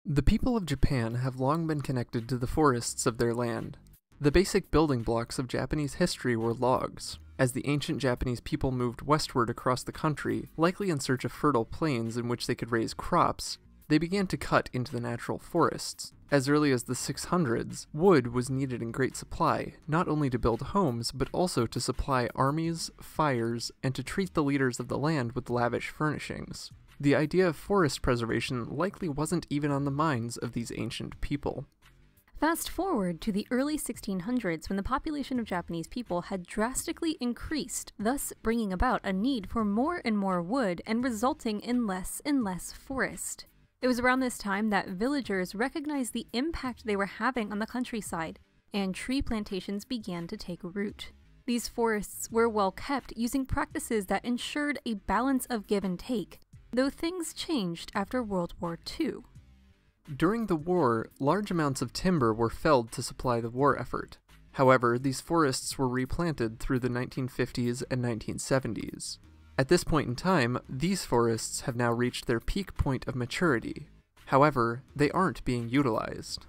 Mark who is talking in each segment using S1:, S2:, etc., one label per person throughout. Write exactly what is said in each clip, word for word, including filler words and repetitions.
S1: The people of Japan have long been connected to the forests of their land. The basic building blocks of Japanese history were logs. As the ancient Japanese people moved westward across the country, likely in search of fertile plains in which they could raise crops, they began to cut into the natural forests. As early as the six hundreds, wood was needed in great supply, not only to build homes, but also to supply armies, fires, and to treat the leaders of the land with lavish furnishings. The idea of forest preservation likely wasn't even on the minds of these ancient people.
S2: Fast forward to the early sixteen hundreds when the population of Japanese people had drastically increased, thus bringing about a need for more and more wood and resulting in less and less forest. It was around this time that villagers recognized the impact they were having on the countryside, and tree plantations began to take root. These forests were well kept, using practices that ensured a balance of give and take, though things changed after World War Two.
S1: During the war, large amounts of timber were felled to supply the war effort. However, these forests were replanted through the nineteen fifties and nineteen seventies. At this point in time, these forests have now reached their peak point of maturity. However, they aren't being utilized.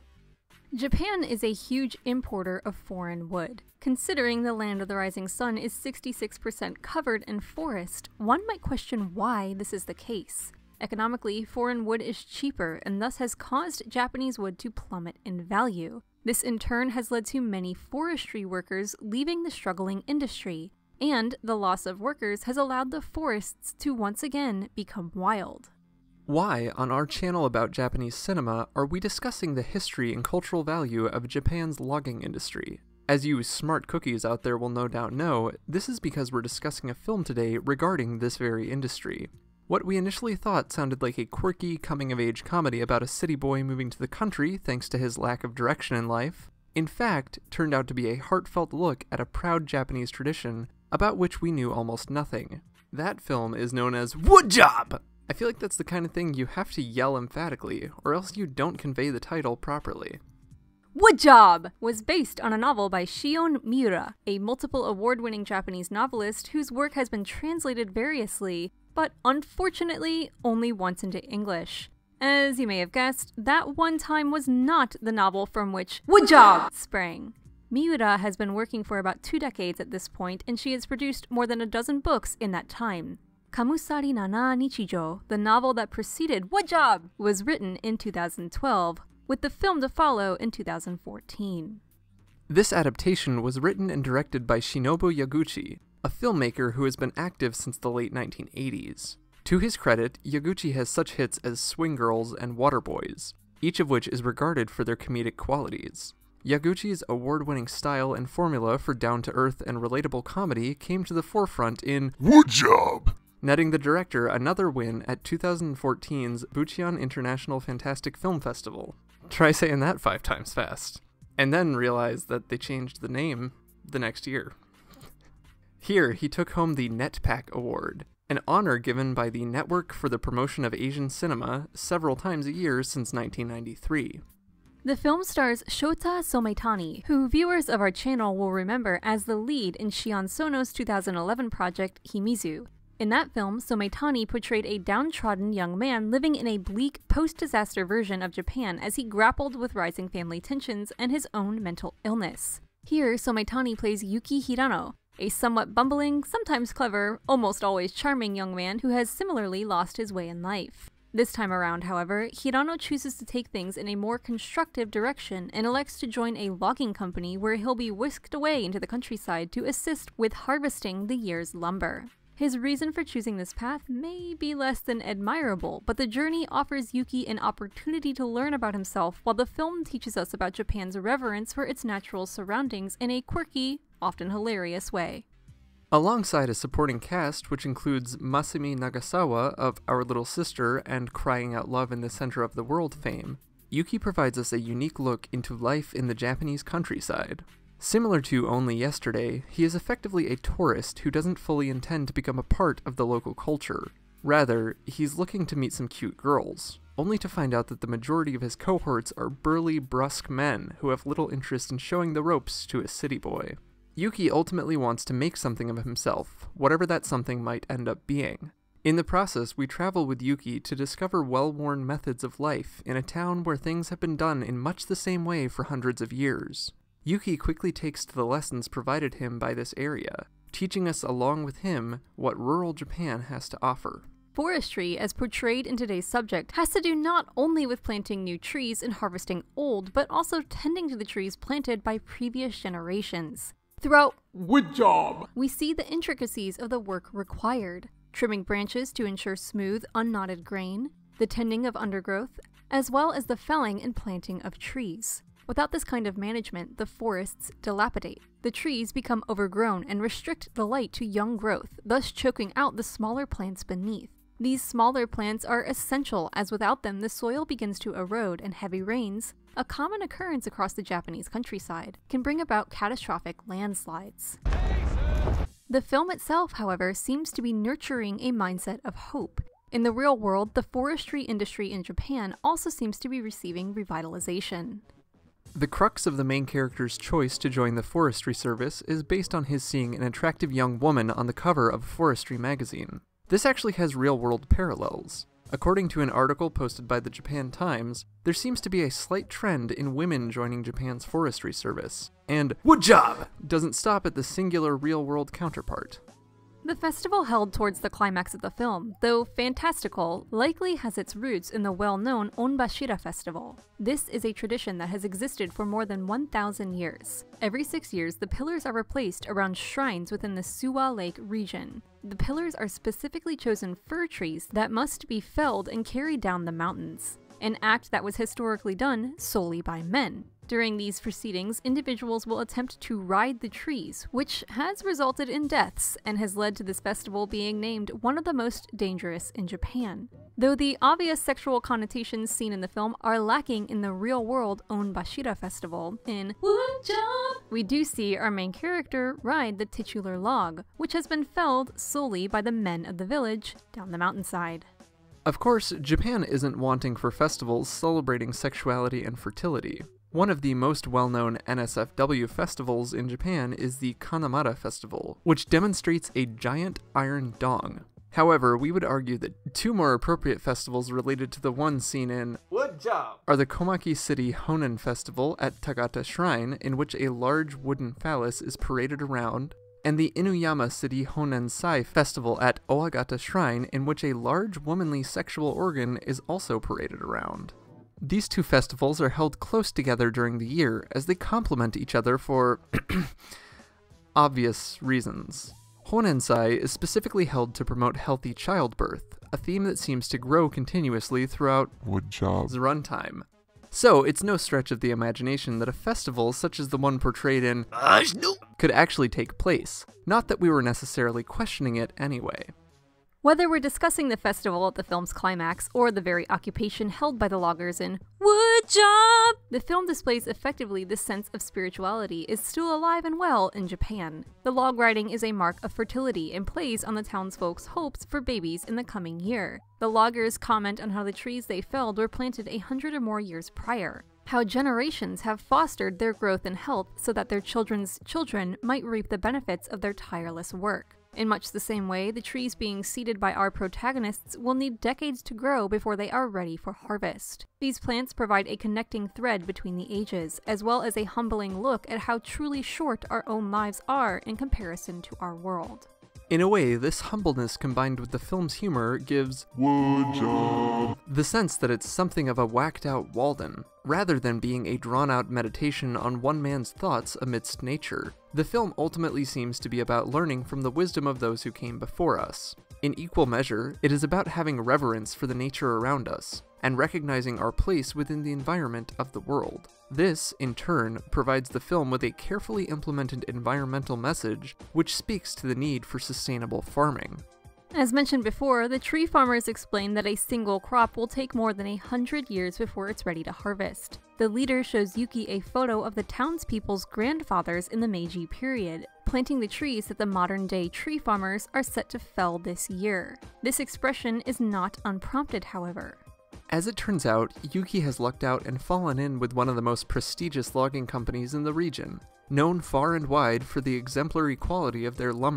S2: Japan is a huge importer of foreign wood. Considering the land of the rising sun is sixty-six percent covered in forest, one might question why this is the case. Economically, foreign wood is cheaper and thus has caused Japanese wood to plummet in value. This in turn has led to many forestry workers leaving the struggling industry, and the loss of workers has allowed the forests to once again become wild.
S1: Why, on our channel about Japanese cinema, are we discussing the history and cultural value of Japan's logging industry? As you smart cookies out there will no doubt know, this is because we're discussing a film today regarding this very industry. What we initially thought sounded like a quirky, coming-of-age comedy about a city boy moving to the country thanks to his lack of direction in life, in fact, turned out to be a heartfelt look at a proud Japanese tradition about which we knew almost nothing. That film is known as Wood Job! I feel like that's the kind of thing you have to yell emphatically, or else you don't convey the title properly.
S2: Wood Job was based on a novel by Shion Miura, a multiple award-winning Japanese novelist whose work has been translated variously, but unfortunately only once into English. As you may have guessed, that one time was not the novel from which Wood Job sprang. Miura has been working for about two decades at this point, and she has produced more than a dozen books in that time. Kamusari Nana Nichijo, the novel that preceded Wood Job, was written in two thousand twelve, with the film to follow in two thousand fourteen.
S1: This adaptation was written and directed by Shinobu Yaguchi, a filmmaker who has been active since the late nineteen eighties. To his credit, Yaguchi has such hits as Swing Girls and Waterboys, each of which is regarded for their comedic qualities. Yaguchi's award-winning style and formula for down-to-earth and relatable comedy came to the forefront in Wood Job, netting the director another win at two thousand fourteen's Bucheon International Fantastic Film Festival. Try saying that five times fast. And then realize that they changed the name the next year. Here, he took home the NetPAC Award, an honor given by the Network for the Promotion of Asian Cinema several times a year since nineteen ninety-three.
S2: The film stars Shota Sometani, who viewers of our channel will remember as the lead in Shion Sono's two thousand eleven project, Himizu. In that film, Sometani portrayed a downtrodden young man living in a bleak, post-disaster version of Japan as he grappled with rising family tensions and his own mental illness. Here, Sometani plays Yuki Hirano, a somewhat bumbling, sometimes clever, almost always charming young man who has similarly lost his way in life. This time around, however, Hirano chooses to take things in a more constructive direction and elects to join a logging company where he'll be whisked away into the countryside to assist with harvesting the year's lumber. His reason for choosing this path may be less than admirable, but the journey offers Yuki an opportunity to learn about himself, while the film teaches us about Japan's reverence for its natural surroundings in a quirky, often hilarious way.
S1: Alongside a supporting cast which includes Masumi Nagasawa of Our Little Sister and Crying Out Love in the Center of the World fame, Yuki provides us a unique look into life in the Japanese countryside. Similar to Only Yesterday, he is effectively a tourist who doesn't fully intend to become a part of the local culture. Rather, he's looking to meet some cute girls, only to find out that the majority of his cohorts are burly, brusque men who have little interest in showing the ropes to a city boy. Yuki ultimately wants to make something of himself, whatever that something might end up being. In the process, we travel with Yuki to discover well-worn methods of life in a town where things have been done in much the same way for hundreds of years. Yuki quickly takes to the lessons provided him by this area, teaching us along with him what rural Japan has to offer.
S2: Forestry, as portrayed in today's subject, has to do not only with planting new trees and harvesting old, but also tending to the trees planted by previous generations. Throughout
S3: Good job!
S2: we see the intricacies of the work required, trimming branches to ensure smooth, unknotted grain, the tending of undergrowth, as well as the felling and planting of trees. Without this kind of management, the forests dilapidate. The trees become overgrown and restrict the light to young growth, thus choking out the smaller plants beneath. These smaller plants are essential, as without them the soil begins to erode, and heavy rains, a common occurrence across the Japanese countryside, can bring about catastrophic landslides. The film itself, however, seems to be nurturing a mindset of hope. In the real world, the forestry industry in Japan also seems to be receiving revitalization.
S1: The crux of the main character's choice to join the forestry service is based on his seeing an attractive young woman on the cover of a forestry magazine. This actually has real-world parallels. According to an article posted by the Japan Times, there seems to be a slight trend in women joining Japan's forestry service, and "Good job!" doesn't stop at the singular real-world counterpart.
S2: The festival held towards the climax of the film, though fantastical, likely has its roots in the well-known Onbashira Festival. This is a tradition that has existed for more than one thousand years. Every six years, the pillars are replaced around shrines within the Suwa Lake region. The pillars are specifically chosen fir trees that must be felled and carried down the mountains, an act that was historically done solely by men. During these proceedings, individuals will attempt to ride the trees, which has resulted in deaths and has led to this festival being named one of the most dangerous in Japan. Though the obvious sexual connotations seen in the film are lacking in the real-world Onbashira Festival, in Good Job, we do see our main character ride the titular log, which has been felled solely by the men of the village down the mountainside.
S1: Of course, Japan isn't wanting for festivals celebrating sexuality and fertility. One of the most well-known N S F W festivals in Japan is the Kanamara Festival, which demonstrates a giant iron dong. However, we would argue that two more appropriate festivals related to the one seen in
S3: Good job!
S1: are the Komaki City Honen Festival at Tagata Shrine, in which a large wooden phallus is paraded around, and the Inuyama City Honensai Festival at Owagata Shrine, in which a large womanly sexual organ is also paraded around. These two festivals are held close together during the year, as they complement each other for obvious reasons. Honensai is specifically held to promote healthy childbirth, a theme that seems to grow continuously throughout
S3: Good job!
S1: its runtime. So, it's no stretch of the imagination that a festival such as the one portrayed in could actually take place, not that we were necessarily questioning it anyway.
S2: Whether we're discussing the festival at the film's climax or the very occupation held by the loggers in Wood Job, the film displays effectively this sense of spirituality is still alive and well in Japan. The log riding is a mark of fertility and plays on the townsfolk's hopes for babies in the coming year. The loggers comment on how the trees they felled were planted a hundred or more years prior, how generations have fostered their growth and health so that their children's children might reap the benefits of their tireless work. In much the same way, the trees being seeded by our protagonists will need decades to grow before they are ready for harvest. These plants provide a connecting thread between the ages, as well as a humbling look at how truly short our own lives are in comparison to our world.
S1: In a way, this humbleness combined with the film's humor gives
S3: Good job!
S1: the sense that it's something of a whacked-out Walden, rather than being a drawn-out meditation on one man's thoughts amidst nature. The film ultimately seems to be about learning from the wisdom of those who came before us. In equal measure, it is about having reverence for the nature around us, and recognizing our place within the environment of the world. This, in turn, provides the film with a carefully implemented environmental message which speaks to the need for sustainable farming.
S2: As mentioned before, the tree farmers explain that a single crop will take more than a hundred years before it's ready to harvest. The leader shows Yuki a photo of the townspeople's grandfathers in the Meiji period, planting the trees that the modern-day tree farmers are set to fell this year. This expression is not unprompted, however.
S1: As it turns out, Yuki has lucked out and fallen in with one of the most prestigious logging companies in the region, known far and wide for the exemplary quality of their lumber.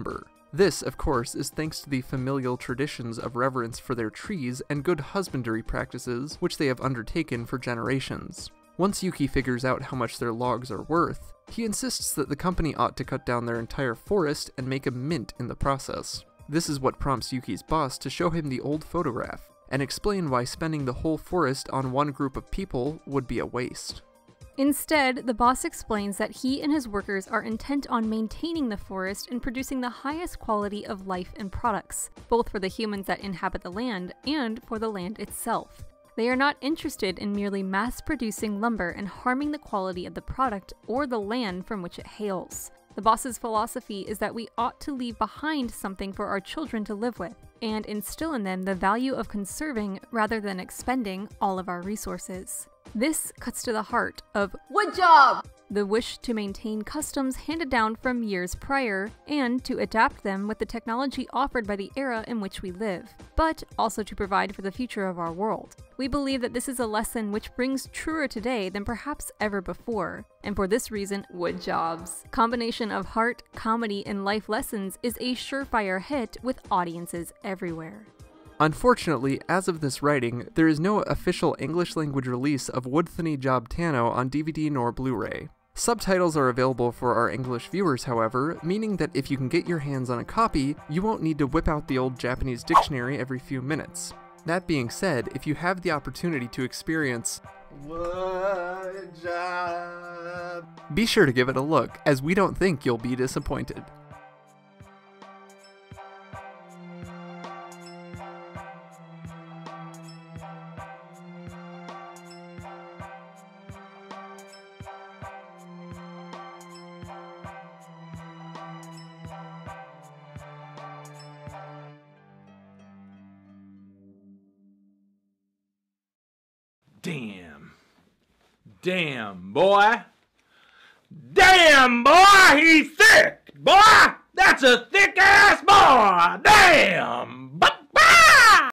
S1: This, of course, is thanks to the familial traditions of reverence for their trees and good husbandry practices which they have undertaken for generations. Once Yuki figures out how much their logs are worth, he insists that the company ought to cut down their entire forest and make a mint in the process. This is what prompts Yuki's boss to show him the old photograph, and explain why spending the whole forest on one group of people would be a waste.
S2: Instead, the boss explains that he and his workers are intent on maintaining the forest and producing the highest quality of life and products, both for the humans that inhabit the land and for the land itself. They are not interested in merely mass-producing lumber and harming the quality of the product or the land from which it hails. The boss's philosophy is that we ought to leave behind something for our children to live with, and instill in them the value of conserving rather than expending all of our resources. This cuts to the heart of wood job! The wish to maintain customs handed down from years prior, and to adapt them with the technology offered by the era in which we live, but also to provide for the future of our world. We believe that this is a lesson which rings truer today than perhaps ever before, and for this reason, wood jobs. Combination of heart, comedy, and life lessons is a surefire hit with audiences everywhere.
S1: Unfortunately, as of this writing, there is no official English-language release of Woodthony Job Tano on D V D nor Blu-ray. Subtitles are available for our English viewers, however, meaning that if you can get your hands on a copy, you won't need to whip out the old Japanese dictionary every few minutes. That being said, if you have the opportunity to experience wood job, be sure to give it a look, as we don't think you'll be disappointed.
S4: Damn. Damn, boy. Damn, boy, he's thick. Boy, that's a thick-ass boy. Damn.